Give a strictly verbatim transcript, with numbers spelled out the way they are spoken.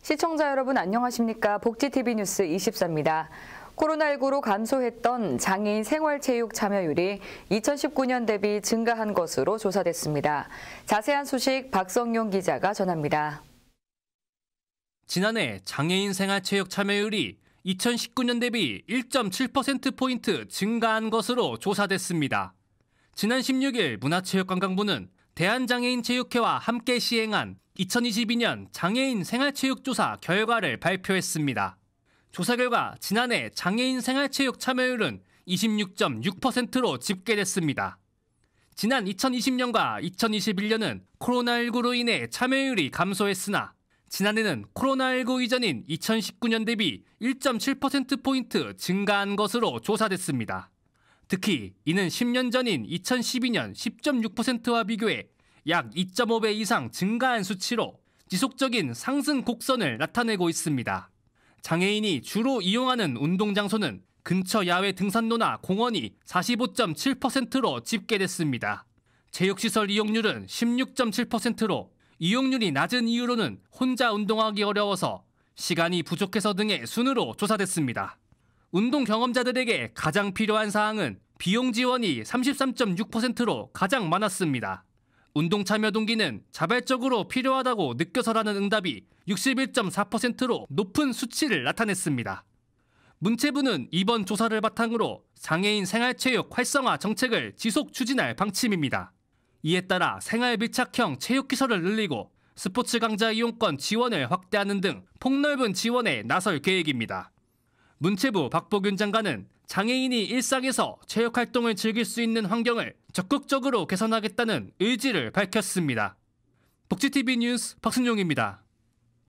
시청자 여러분 안녕하십니까? 복지티비 뉴스 이십사입니다. 코로나십구로 감소했던 장애인 생활체육 참여율이 이천십구 년 대비 증가한 것으로 조사됐습니다. 자세한 소식 박성용 기자가 전합니다. 지난해 장애인 생활체육 참여율이 이천십구 년 대비 일 점 칠 퍼센트포인트 증가한 것으로 조사됐습니다. 지난 십육 일 문화체육관광부는 대한장애인체육회와 함께 시행한 이천이십이 년 장애인 생활체육조사 결과를 발표했습니다. 조사 결과 지난해 장애인 생활체육 참여율은 이십육 점 육 퍼센트로 집계됐습니다. 지난 이천이십 년과 이천이십일 년은 코로나십구로 인해 참여율이 감소했으나 지난해는 코로나십구 이전인 이천십구 년 대비 일 점 칠 퍼센트포인트 증가한 것으로 조사됐습니다. 특히 이는 십 년 전인 이천십이 년 십 점 육 퍼센트와 비교해 약 이 점 오 배 이상 증가한 수치로 지속적인 상승 곡선을 나타내고 있습니다. 장애인이 주로 이용하는 운동장소는 근처 야외 등산로나 공원이 사십오 점 칠 퍼센트로 집계됐습니다. 체육시설 이용률은 십육 점 칠 퍼센트로 이용률이 낮은 이유로는 혼자 운동하기 어려워서 시간이 부족해서 등의 순으로 조사됐습니다. 운동 경험자들에게 가장 필요한 사항은 비용 지원이 삼십삼 점 육 퍼센트로 가장 많았습니다. 운동 참여 동기는 자발적으로 필요하다고 느껴서라는 응답이 육십일 점 사 퍼센트로 높은 수치를 나타냈습니다. 문체부는 이번 조사를 바탕으로 장애인 생활체육 활성화 정책을 지속 추진할 방침입니다. 이에 따라 생활 밀착형 체육시설을 늘리고 스포츠 강좌 이용권 지원을 확대하는 등 폭넓은 지원에 나설 계획입니다. 문체부 박보균 장관은 장애인이 일상에서 체육활동을 즐길 수 있는 환경을 적극적으로 개선하겠다는 의지를 밝혔습니다. 복지티비 뉴스 박순용입니다.